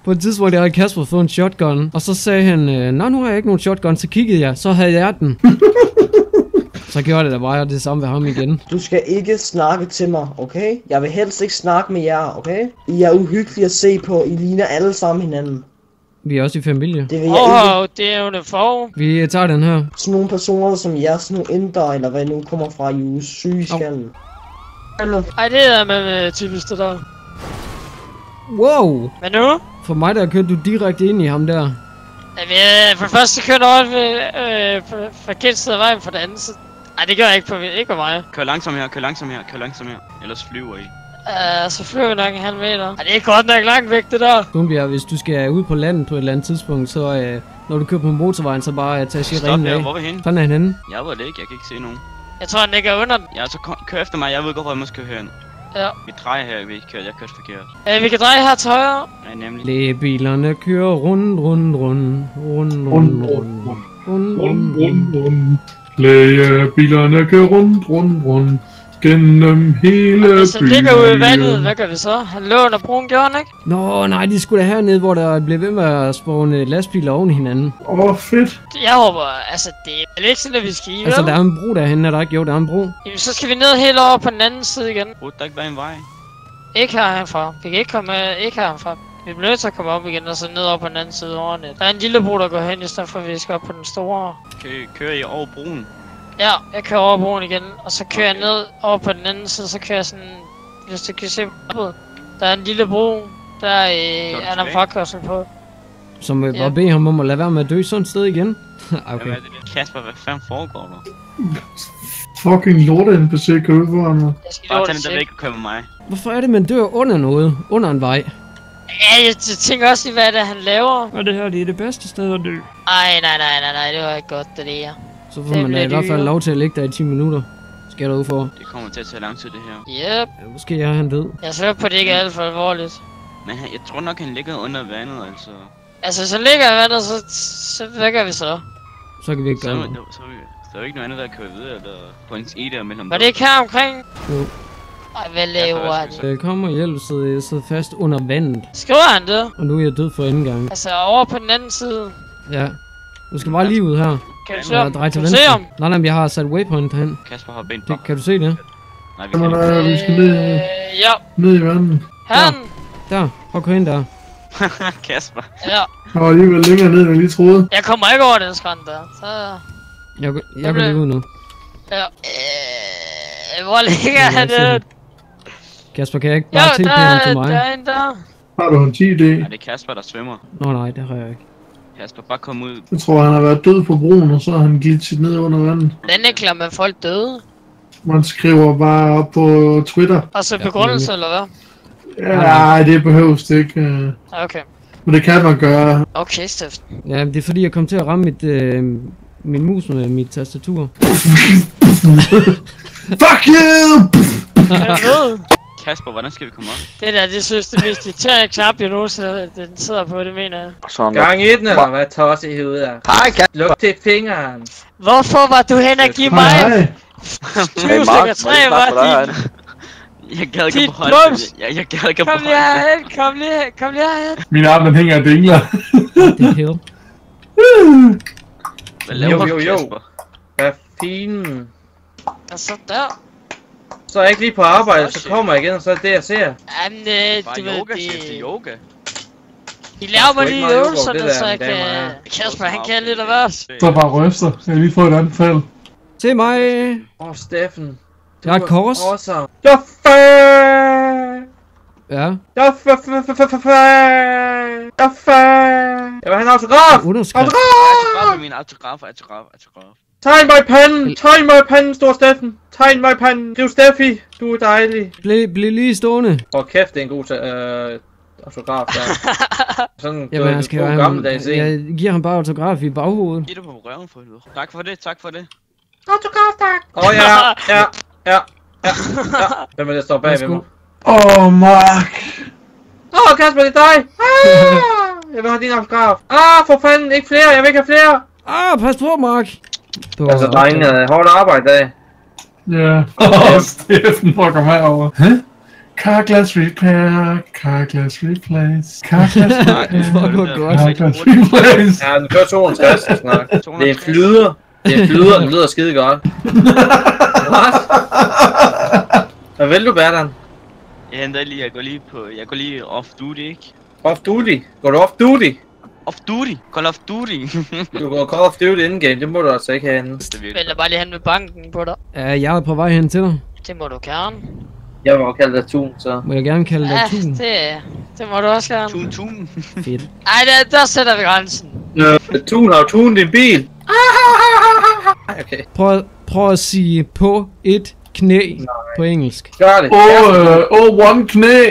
På et tidspunkt havde Kasper fået en shotgun, og så sagde han, nej, nu har jeg ikke nogen shotgun, så kiggede jeg, så havde jeg den. Så gjorde det da bare det samme ved ham igen. Du skal ikke snakke til mig, okay? Jeg vil helst ikke snakke med jer, okay? I er uhyggelige at se på, I ligner alle sammen hinanden. Vi er også i familie. Det vil jeg ikke. Det er jo det for. Vi tager den her. Sådan nogle personer som jer, sådan nogle indere, eller hvad nu kommer fra, I er syge i skallen. Ej, det er med typisk det der. Wow! Hvad nu? For mig der kørte du direkte ind i ham der. For det første kørte over forkert side af vejen, for det andet så... Ej, det gør jeg ikke på mig. Kør langsomt her, kør langsomt her, kør langsomt her. Ellers flyver I. Så flyver vi nok en halv meter. Ej, det er godt nok langt væk, det der. Gumbjerg, hvis du skal ud på landet på et eller andet tidspunkt, så når du kører på motorvejen, så bare tage sirenen af. Hvor er vi henne? Sådan er han henne. Jeg ved det ikke, jeg kan ikke se nogen. Jeg tror, han ligger under den. Ja, så kør efter mig, jeg ved godt, hvor jeg må køre herhen. Ja. Vi drejer her, vi kører, jeg kørte forkert. Vi kan dreje her til højre. Ja, nemlig. Lægebilerne kører rundt. Lægebilerne kører rundt gennem hele byen. Hvis han ligger ude i vandet, hvad gør vi så? Han lå under broen, gjorde han ikke? Nå, nej, de skulle da hernede, hvor der blev ved med at spawne lastbiler oven i hinanden. Fedt. Jeg håber, altså det er ikke sådan, at vi skal i, Altså, der er en bro derhenne, er der ikke? Jo, der er en bro. Jamen, så skal vi ned helt over på den anden side igen. Burde der ikke være en vej? Ikke herfra. Vi kan ikke komme ikke herfra. Vi bliver nødt til at komme op igen og så ned over på den anden side over net. Der er en lille bro, der går hen, i stedet for at vi skal op på den store. Kører I over broen? Ja, jeg kører over broen igen, og så kører jeg ned over på den anden side, så kører jeg sådan, hvis du kan se på. Der er en lille bro, der er der farkørsel på. Som bare bede ham om at lade være med at dø sådan et sted igen. Okay. Hvad er det? Kasper, hvad fanden foregår der? Fucking lorte-NPC kører ud foran mig. Bare tag den der væk og kør med mig. Hvorfor er det, man dør under noget? Under en vej? Ja, jeg tænker også i, hvad det er, han laver. Og det her, det er det bedste sted at dø. Ej, nej, det var ikke godt, det der. Så får man da i hvert fald lov til at ligge der i 10 minutter. Skal der ud for. Det kommer til at tage lang tid, det her. Yep. Ja, måske er han død. Jeg slår på, det ikke er alt for alvorligt. Men jeg tror nok, han ligger under vandet, altså. Altså, så ligger jeg vandet, så hvad gør vi så? Så kan vi ikke gøre noget. Så er der ikke noget andet, der kører videre, eller på en der mellem. Var det ikke her omkring? Jo. Ej, hvad laver han? Kom og hjælp, så jeg sidder fast under vandet. Skriver han det? Og nu er jeg død for anden gang. Altså, over på den anden side. Ja. Du skal bare lige ud her. Kan du se ham? Kan du se ham? Nej, men jeg har sat waypoint hen. Kasper har ben på. Kan du se det? Nej, vi kan ikke. Vi skal ned, ja. Ned i vandet. Han! Der. Prøv at køre ind der. Kasper. Ja. Jeg var alligevel længere ned, end jeg lige troede. Jeg kommer ikke over den skrænd der. Så... Jeg går lige ud nu. Ja. Hvor ligger han det? Kasper, kan jeg ikke bare TP ham til mig? Der er en der. Har du en 10D? Nej, det er Kasper, der svømmer. Nå nej, det har jeg ikke. Kasper, bare kom ud. Jeg tror, han har været død på broen, og så har han glitchet ned under vandet. Den er klar med folk døde. Man skriver bare op på Twitter. Og så begrundelse, eller hvad? Ja, nej, det behøves det ikke. Okay. Men det kan man gøre. Okay, Steffen. Ja, det er fordi, jeg kom til at ramme min mus med mit tastatur. Fuck you! Kasper, hvordan skal vi komme op? Det synes det mest irriterende knap, jeg nogensinde den sidder på, det mener jeg. Gang i den, eller hvad tosset i hovedet er? Hej, Kasper. Luk til fingeren. Hvorfor var du hen og give mig? Hej. 20 stykker træ, var din. Jeg gad ikke at beholde det. Jeg gad ikke at beholde det. Kom lige herhen. Min arm, den hænger og dingler. Det er hell. Hvad laver du, Kasper? Hvad finen. Altså der. Så er jeg ikke lige på arbejde, så kommer jeg igen, og så er det jeg ser. Jamen, Bare yoga, chef, det er yoga. I laver mig lige øvelserne, så jeg kan... Kasper, han kan lidt af hvert. Så bare ryster. Jeg har lige fået et anfald. Se mig! Steffen. Jeg har et kors. Awesome. Ja. Jeg vil have en autograf! Underskrift. Min autograf. Tegn mig i panden! Tegn mig i panden, stor Steffen! Tegn mig i panden! Skriv Steffi! Du er dejlig! Bliv lige stående. Kæft, det er en god autograf der. Sådan Jamen, jeg skal jo gammeldags en. jeg giver ham bare autograf i baghovedet. Giv det på røven for helvede. Tak for det. Autograf, tak! Ja. Hvem er det, der står bag ved mig? Mark! Kasper, det er dig! Jeg vil have din autograf. For fanden, ikke flere, jeg vil ikke have flere! Pas på, Mark! Altså, drengene, hårdt arbejde i dag. Ja. Steffen, hvor kom herover? Hæ? Carglass repair, Carglass replace, Carglass repair, Carglass replace. Ja, den kører 260 snart. Det er en flyder. Det er en flyder, den lyder skide godt. Hvad vil du, Berdan? Jeg henter lige, jeg går lige off duty, ikke? Off duty? Går du off duty? Off duty? Call off duty? Du går call off duty in-game, det må du altså ikke have henne. Vælger bare lige hen med banken på dig. Ja, jeg er på vej hen til dig. Det må du gerne. Jeg vil også kalde dig Thun, så. Må jeg gerne kalde dig Thun? Det må du også gerne. Thun. Fedt. Ej, der sætter vi grænsen. Thun har tunet din bil. Okay. Prøv at sige på et knæ på engelsk. Gør det. One knæ.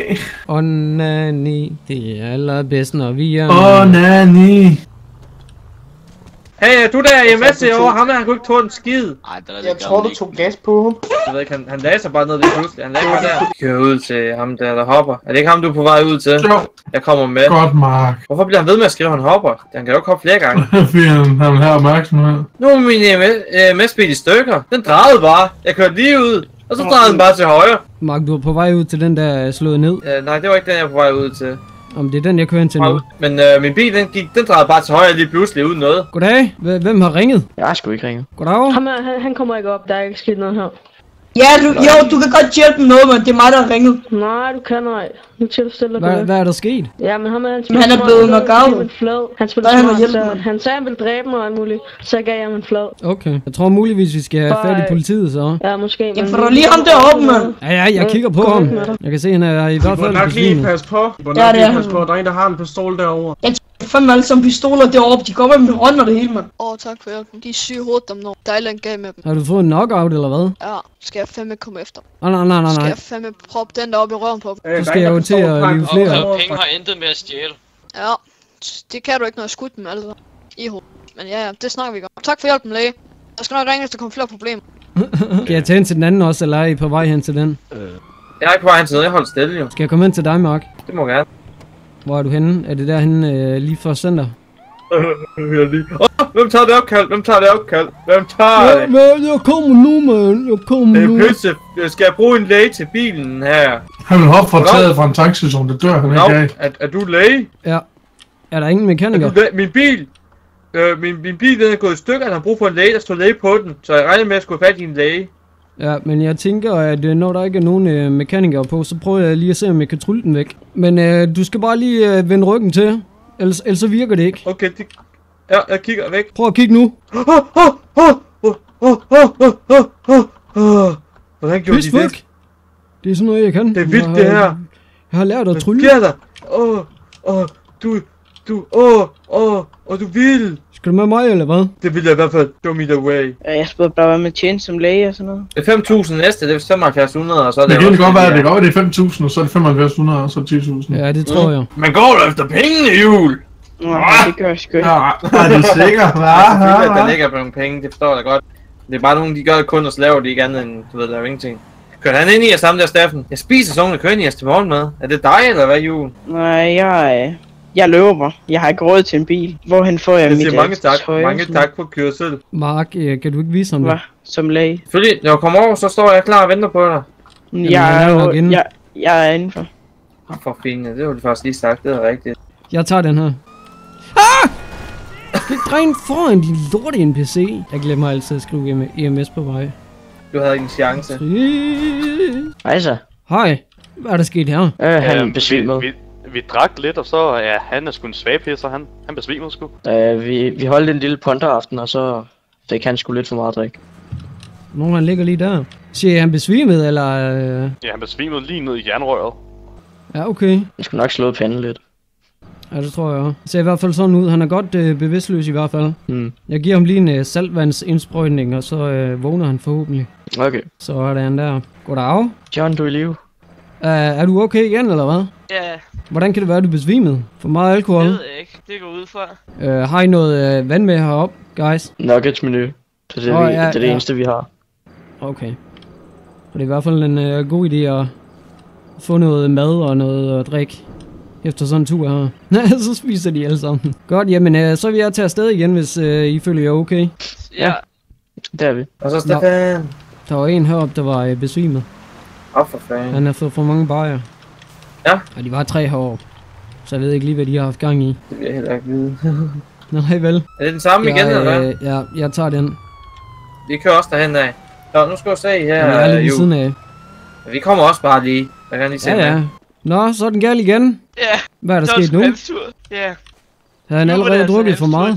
Onani, det er allerbedst, når vi er... Onani. Hey, er du der EMS herovre? Ham der, han kunne ikke tåle en skid. Jeg tror, du tog gas på ham. Jeg ved ikke, han lagde sig bare ned lige pludselig. Han lagde bare der. Kører ud til ham der hopper. Er det ikke ham, du er på vej ud til? Jo. Jeg kommer med. Godt, Mark. Hvorfor bliver han ved med at skrive, at han hopper? Han kan jo ikke hoppe flere gange. Fordi han har opmærksomhed. Nu er min EMS-bil i stykker. Den drejede bare. Jeg kørte lige ud. Og så drejede den bare til højre. Mark, du er på vej ud til den der slået ned. Nej, det var ikke den, jeg var på vej ud til. Om det er den, jeg kører ind til nu. Men min bil, den drejede bare til højre lige pludselig uden noget. Goddag. Hvem har ringet? Jeg har sgu ikke ringet. Goddag. Han kommer ikke op, der er ikke sket noget her. Ja, du kan godt hjælpe med noget, men det er mig, der har ringet. Nej, du kan ej. Nu tilstiller du Hvad er der sket? Ja, men han er blevet nok gavet. Han spiller smart, så han sagde, han ville dræbe mig og alt muligt. Så gav jeg ham en flad. Okay. Jeg tror muligvis, vi skal have fat i politiet, så. Ja, måske. Jeg får lige ham deroppe, mand. Ja, jeg kigger på ham. Jeg kan se, han er i hvert fald besvimet. Pas på. Ja, det er han. Der er en, der har en pistol derovre. Jeg fandme alle sammen pistoler deroppe. De kommer med min hånd og det hele, mand. Tak for hjælpen. De er syge hovedet dem når. Dejland gav med dem. Har du fået en knockout, eller hvad? Ja, skal jeg fandme komme efter. Nej. Skal jeg fandme proppe den der op i røven på dem. Du skal jo til at live flere. Penge har intet med at stjæle. Ja, det kan du ikke, når jeg skudt dem altså. I hovedet. Men ja, det snakker vi om. Tak for hjælpen, læge. Jeg skal nok ringe, hvis der kommer flere problemer. Skal jeg tage hen til den anden også, eller er I på vej hen til den? Jeg er ikke på vej hen til noget, jeg holder stille jo. Skal jeg komme hen til dig, Mark? Det må gerne. Hvor er du henne? Er det derhenne lige for center? Hvem tager det opkald? Hvem tager det? Jeg kommer nu, mand. Jeg kommer nu. Det er pisse. Skal jeg bruge en læge til bilen her? Han vil hoppe fra taget fra en taxistation, det dør han ikke af. Er du læge? Ja. Er der ingen mekaniker? Min bil. Min bil den er gået i stykker, han har brug for en læge, der står læge på den. Så jeg regner med, at jeg skulle have fat i en læge. Ja, men jeg tænker, at når der ikke er nogen mekanikere på, så prøver jeg lige at se, om jeg kan trylle den væk. Men du skal bare lige vende ryggen til, ellers så virker det ikke. Okay, ja, jeg kigger væk. Prøv at kigge nu. Hvordan gjorde de det? Det er sådan noget, jeg kan. Det er vildt, det her. Jeg har lært at trylle. Hvad sker der? Du vil. Skal du med mig, eller hvad? Det vil jeg i hvert fald. Show me the way. Jeg spurgte bare, hvad med tjene som læge og sådan noget. Det er 5.000 næste, det er 7500, og så er det... Det kan godt være, det er 5.000, og så er det 7500, og så 10.000. Ja, det tror jeg. Man går da efter pengene, Jul! Det gør jeg sgu ikke. Ja, det er sikkert. Ja, der ligger på nogle penge, det forstår jeg godt. Det er bare nogen, de gør det kun, og så laver de ikke andet end, du ved, der er jo ingenting. Kørte han ind i os sammen der, Steffen? Jeg spiser sådan nogle køn i os til morgenmad. Er det dig, eller hvad, Jul? Nej, jeg løber. Jeg har ikke råd til en bil. Hvorhen får jeg mit mange tak for kørsel. Mark, kan du ikke vise ham det? Hvad? Som læge? Selvfølgelig, når jeg kommer over, så står jeg klar og venter på dig. Jeg er indenfor. For fint, det var det faktisk lige sagt, det er rigtigt. Jeg tager den her. Ah! Det dræn foran din lorte NPC. Jeg glemmer altid at skrive EMS på vej. Du havde ikke en chance. Hej så. Hej. Hvad er der sket her? Han besvimede. Vi drak lidt, og så han er sgu en svagpisser, han besvimede sgu. Vi holdt en lille ponteraften, og så fik han sgu lidt for meget drik. Nogen han ligger lige der. Siger han besvimede, eller? Ja, han besvimede lige ned i jernrøret. Ja, okay. Jeg skulle nok slå panden lidt. Ja, det tror jeg også. Det ser i hvert fald sådan ud. Han er godt bevidstløs i hvert fald. Jeg giver ham lige en saltvandsindsprøjtning, og så vågner han forhåbentlig. Okay. Så er det han der. Goddag. John, du er i live. Er du okay igen, eller hvad? Ja. Hvordan kan det være, at du besvimede? For meget alkohol? Det ved jeg ikke. Det går ud fra. Har I noget vand med heroppe, guys? Nuggets menu. Det er det eneste, vi har. Okay. Og det er i hvert fald en god idé at få noget mad og noget at drikke efter sådan en tur her. Så spiser de alle sammen. Godt, jamen så vil jeg tage afsted igen, hvis I føler jer okay. Ja. Det er vi. Og så Stefan. Der var en heroppe, der var besvimet. For fanden. Han har fået for mange bajer. Ja. Og de var 3 herovre. Så jeg ved ikke lige, hvad de har haft gang i. Det vil jeg heller ikke vide. Nej vel. Er det den samme igen, eller hvad? Ja, jeg tager den. Vi kører også derhen af. Nå, nu skal du se her. Jeg er lige ved siden af. Vi kommer også bare lige. Jeg kan lige se ja. Nå, så er den gal igen. Ja. Hvad er der sket nu? Ja. Har han allerede drukket for meget?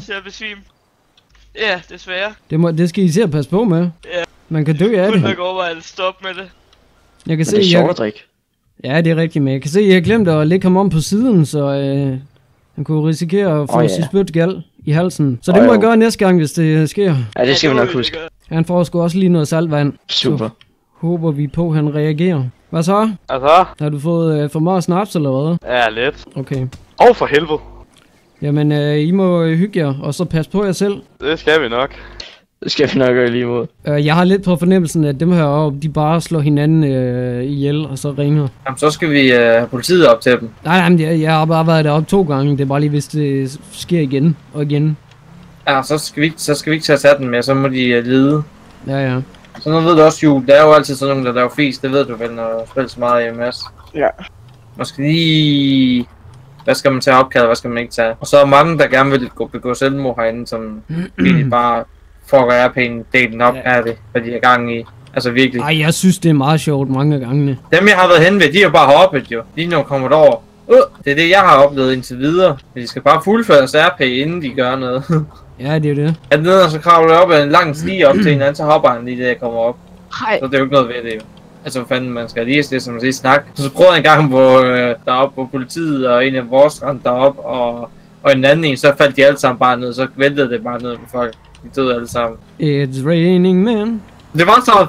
Ja, desværre. Det skal I se at passe på med. Ja. Man kan dø af det. Jeg kunne nok overveje at stoppe med det. Jeg kan se, det er sjovt at drikke. Ja, det er rigtigt, men jeg kan se, at jeg har glemt at lægge ham om på siden, så han kunne risikere at få sit spytgal i halsen. Så det må jeg gøre næste gang, hvis det sker. Ja, det skal vi nok huske. Han får sgu også lige noget saltvand. Super. Så håber vi på, at han reagerer. Hvad så? Altså? Har du fået for meget snaps eller hvad? Ja, lidt. Okay. Og for helvede. Jamen, I må hygge jer, og så pas på jer selv. Det skal vi nok. Det skal vi nok gøre lige imod. Jeg har lidt på fornemmelsen, at dem heroppe, de bare slår hinanden ihjel, og så ringer. Jamen, så skal vi have politiet op til dem. Nej, jeg har bare været deroppe 2 gange. Det er bare lige, hvis det sker igen og igen. Ja, så skal vi ikke tage satten med, så må de lide. Ja. Så nu ved du også, Jul, der er jo altid sådan nogen, der laver fis. Det ved du vel, når du spiller så meget i MS. Ja. Man skal lige... Hvad skal man tage opkald, hvad skal man ikke tage? Og så er mange, der gerne vil begå selvmord herinde, som virkelig bare får RP-delen op af det, hvad de er gang i. Altså virkelig. Ej, jeg synes, det er meget sjovt mange gange. Dem, jeg har været henne ved, de er jo bare hoppet jo. Lige når kommer derover. Det er det, jeg har oplevet indtil videre. Men de skal bare fuldføre deres RP, inden de gør noget. Ja, det er det. At nede og så kravler op ad en lang stige op til en anden, så hopper han lige, da jeg kommer op. Hej. Så det er jo ikke noget ved det jo. Altså, hvad fanden, man skal lige det, som man siger, snakke. Så prøvede jeg en gang, hvor deroppe på politiet, og en af vores rendte derop, og en anden en, så faldt de alle sammen bare ned, så væltede det bare ned med folk. De døde alle sammen. It's raining man. Det var så...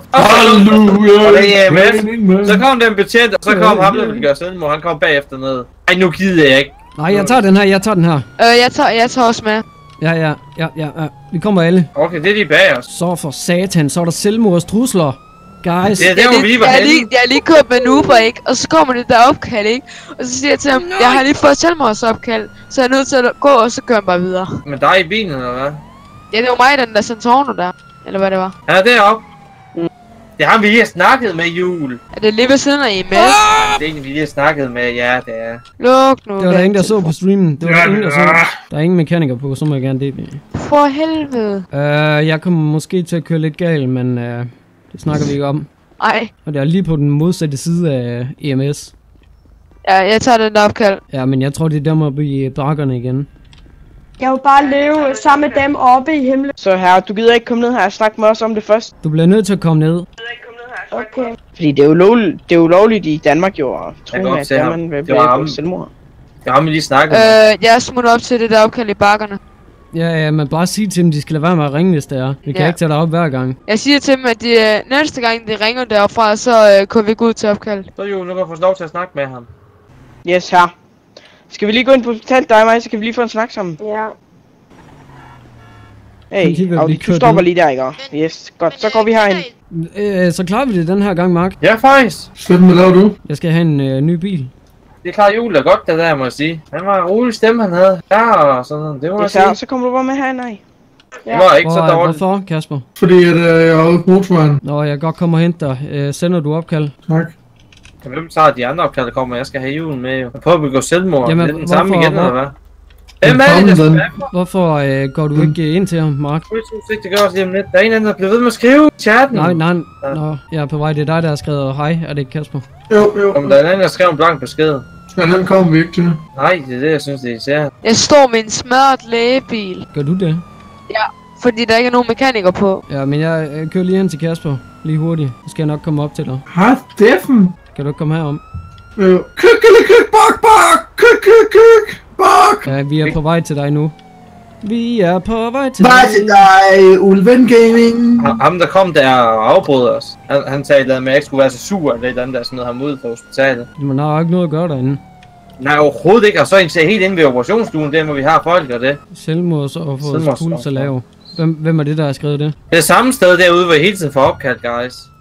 Halleluja! Så kom den betjent, og så kom ham, der ville gøre selvmord, han kom bagefter ned. Ej, nu gider jeg ikke. Nej, jeg tager den her, Jeg tager også med. Ja. Vi kommer alle. Okay, det er lige bag os. Så for satan, så er der selvmordstrusler. Guys. Det er der, hvor vi var henne. Jeg er lige købt med en Uber, ikke? Og så kommer det der opkald, ikke? Og så siger jeg til ham, jeg har lige fået selvmordsopkald, så jeg er nødt til at gå, og så kører han bare videre. Men der er i bilen, eller hvad? Ja, det var mig, den der Santorno der. Eller hvad det var. Han er deroppe. Det har vi lige snakket med, Jul. Er det lige ved siden af EMS? Det er en, vi lige snakket med, ja, det er. Luk nu. Det var der ingen, der så på streamen. Det var der ingen, der så. Der er ingen mekaniker på, så må jeg gerne dele det. For helvede. Jeg kommer måske til at køre lidt galt, men det snakker vi ikke om. Ej. Og det er lige på den modsatte side af EMS. Ja, jeg tager den der opkald. Ja, men jeg tror, det er dem oppe i bakkerne igen. Jeg vil bare leve sammen med dem oppe i himlen. Så her, du gider ikke komme ned her og snakke med os om det først? Du bliver nødt til at komme ned. Okay. Fordi det er jo lovligt i Danmark jo, og tro med, at man vil blive på selvmord. Det har vi lige snakket med. Jeg smutter op til det der opkald i bakkerne. Ja, men bare sige til dem, de skal lade være med at ringe, hvis det er. Vi kan ikke tage dig op hver gang. Jeg siger til dem, at næste gang de ringer derfra, så kommer vi gå ud til opkald. Så jo, nu kan jeg få lov til at snakke med ham. Yes, her. Skal vi lige gå ind på hospitalet, dig og mig, så kan vi lige få en snak sammen? Ja. Hey, Audi, du stopper lige der, ikke? Yes, godt. Så går vi herind. Så klarer vi det den her gang, Mark. Ja, faktisk. Steffen, hvad laver du? Jeg skal have en ny bil. Det klarer Jul da godt, det der, må jeg sige. Han var en rolig stemme, han havde. Ja, og sådan noget. Det må jeg sige. Så kommer du bare med herind, nej. Det var ikke så dårligt. Hvorfor, Kasper? Fordi at jeg er ude på motorvejen. Nå, jeg godt kommer og hente dig. Sender du opkald? Tak. Hvem tager de andre opkald, der kommer? Jeg skal have julen med, jo. Jeg prøver at begå selvmord. Jamen, det er den samme igen, eller hvad? Hvem er det, der skal? Hvorfor går du ikke ind til ham, Mark? Det gør også lige om lidt. Der er en anden, der bliver ved med at skrive i chatten. Nej. Nå, jeg er på vej. Det er dig, der har skrevet hej. Er det ikke Kasper? Jo. Om der er en anden, der skriver en blank besked. Ja, den kommer vi ikke til. Nej, det er det, jeg synes, det er især. Jeg står med en smadret lægebil. Gør du det? Ja, fordi der ikke er nogen mekaniker på. Ja, men jeg kører lige hen til Kasper. Lige hurtigt. Så skal jeg nok komme op til dig. Hej, Steffen. Kan du ikke komme herom? Kyk, bak. Kyk, bak. Ja, vi er på vej til dig nu. Vi er på vej til dig, Ulven Gaming. Ham, der kom der og afbrød os. Han sagde, at jeg ikke skulle være så sur, eller et andet, der smed ham ud fra hospitalet. Men der er ikke noget at gøre derinde. Nej, overhovedet ikke. Og så en helt inde ved operationsstuen, der hvor vi har folk og det. Selvmords og få puls at lave. Hvem er det, der har skrevet det? Det er samme sted derude, hvor jeg hele tiden får opkaldt, guys.